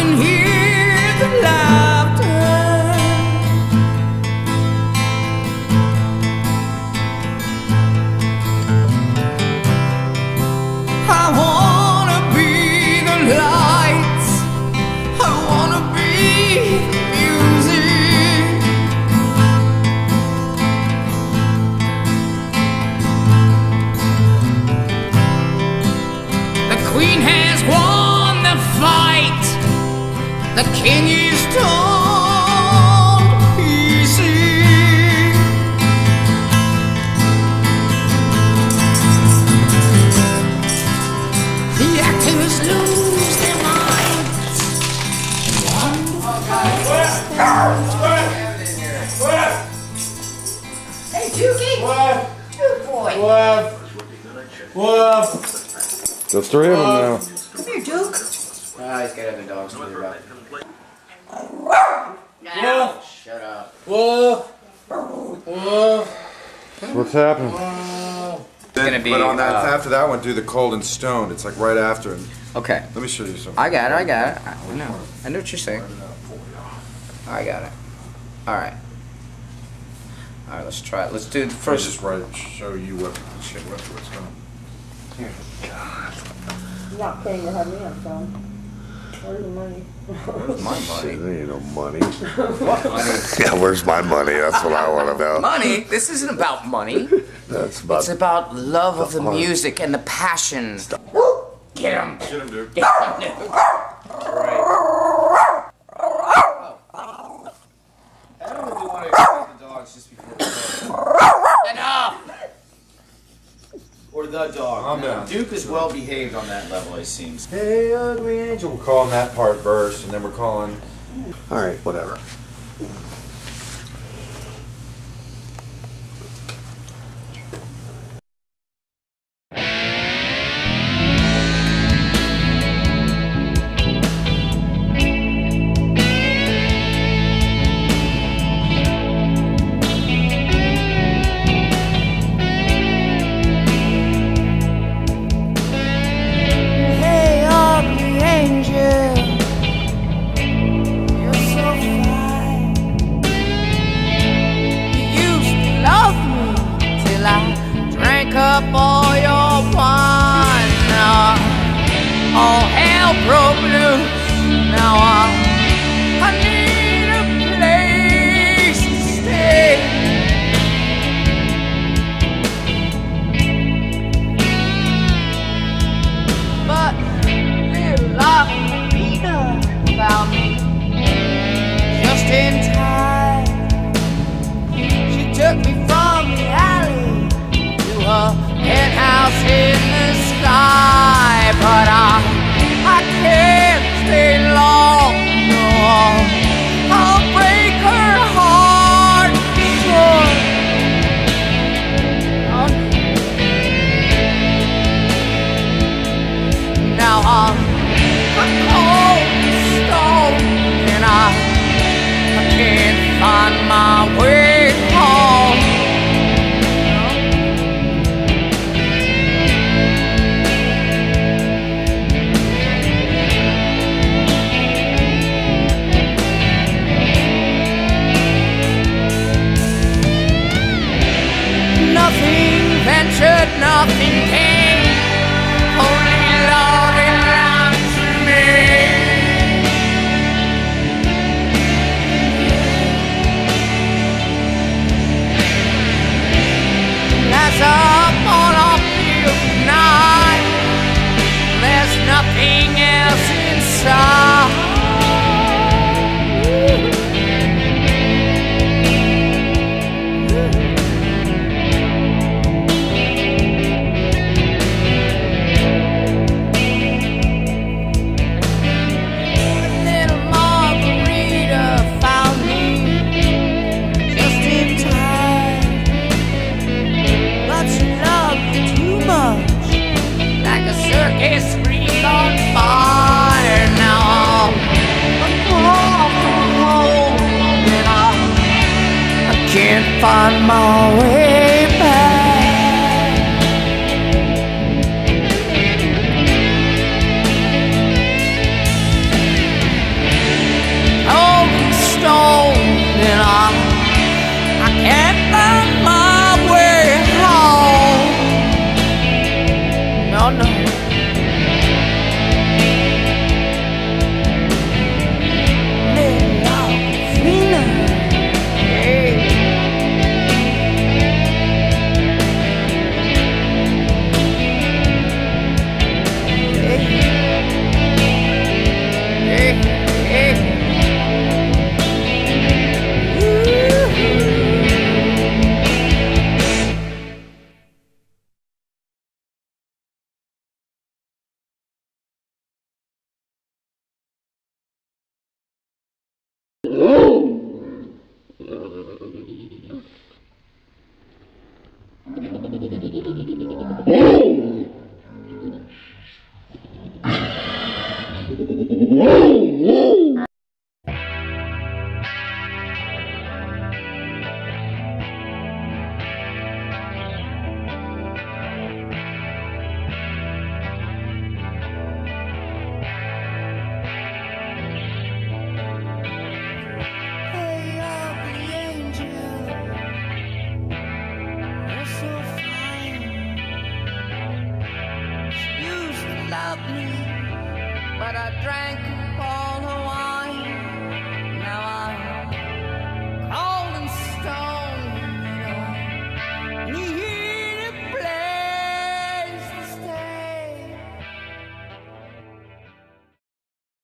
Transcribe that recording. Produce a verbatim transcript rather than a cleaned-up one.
can hear the laughter. I wanna be the lights, I wanna be the music. The queen has won the fight, the king is torn to pieces. The actors lose their minds. Hey, Dookie! What? Good boy. What? What? There's three of them now. Come here, Duke. Ah, he's got other dogs to worry about. Yeah. Shut up. Whoa. Whoa. What's happening? Then, gonna be, but on that, uh, after that one, do the cold and stone. It's like right after. And Okay. let me show you something. I got it, I got it. I know. I know what you're saying. I got it. Alright. Alright, let's try it. Let's do the First, first. just write, show you what shit what what's going. You're not paying to have me on phone. Where's the money? Where's my money? There ain't no money. What money? Yeah, where's my money? That's what I want to know. Money? This isn't about money. That's about. It's about love of the music and the passion. Get him. Get him, dude. Get him, dude. Right. I don't really want to explain the dogs just before the dog. Enough! Or the dog. Calm down. Duke is well behaved on that level, it seems. Hey, ugly angel. We're calling that part verse, and then we're calling. All right, whatever. Hey, ugly angel, you're so fine. You used to love me till I drank up all your wine. Now all hell broke loose. Now I, I need a place to stay. But little Aquafina found me just in time. She took me from the alley to a penthouse in the sky. But I, I can't stay long, no. I'll break her heart short. Now I'm a cold stone, and I, I can't find my way home. Nothing ventured, nothing came. Only love and lies remain. As up on a field night, there's nothing else inside. Little Margarita found me just in time, but she loved me too much, like a circus freak on fire. Now I'm home, and I, I can't find my way back. But I drank